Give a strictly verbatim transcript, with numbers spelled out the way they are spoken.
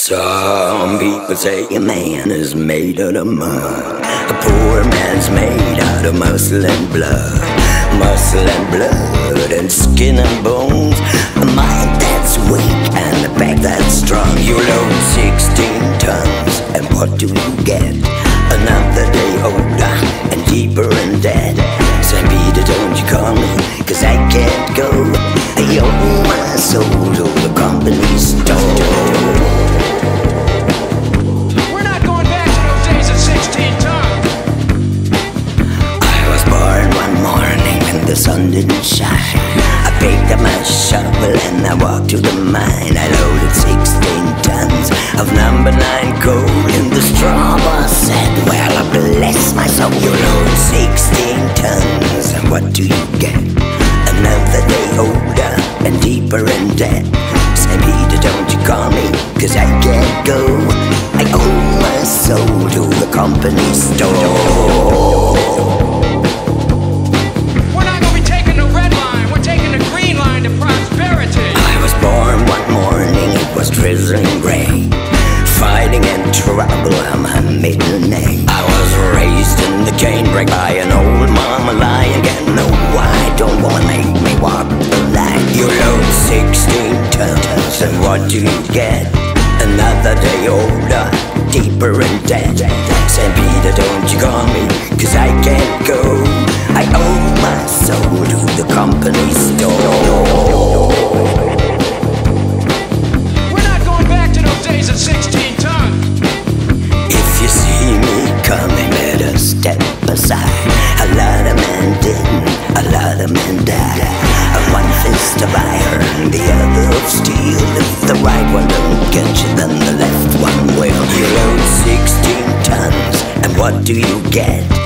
Some people say a man is made out of mud. A poor man's made out of muscle and blood. Muscle and blood and skin and bones. A mind that's weak and a back that's strong. You load sixteen tons and what do you get? Another day older and deeper in debt. Saint Peter, don't you call me, cause I can't go. I owe my soul to the company store. The sun didn't shine. I picked up my shovel and I walked to the mine. I loaded sixteen tons of number nine coal in the straw. Boss said, well, I bless my soul. You load sixteen tons and what do you get? Another day older and deeper in debt. Saint Peter, don't you call me, cause I can't go. I owe my soul to the company store. Was drizzling rain, fighting and trouble, I'm a middle name. I was raised in the canebrake by an old mama lion. Again, no, I don't wanna make me walk the line. You load sixteen tons, and what do you get? Another day older, deeper in debt. Saint Peter, don't you call me, cause I can't go. I owe my soul to the company store. Days at sixteen tons. If you see me coming, better step aside. A lot of men didn't, a lot of men died. One fist of iron, the other of steel. If the right one don't get you, then the left one will. You load sixteen tons, and what do you get?